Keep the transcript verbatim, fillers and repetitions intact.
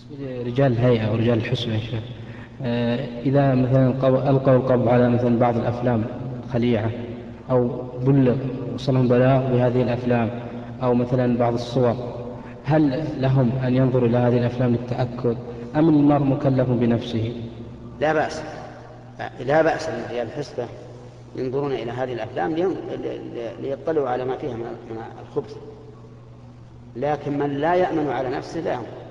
رجال الهيئة ورجال الحسبة يا شيخ، إذا مثلا ألقوا القبض على مثلا بعض الأفلام خليعة، أو بلغ وصلهم بلاغ بهذه الأفلام، أو مثلا بعض الصور، هل لهم أن ينظروا إلى هذه الأفلام للتأكد، أم المرء مكلف بنفسه؟ لا بأس، لا بأس أن رجال الحسبة ينظرون إلى هذه الأفلام ليطلعوا على ما فيها من الخبث، لكن من لا يأمن على نفسه لا ينظر.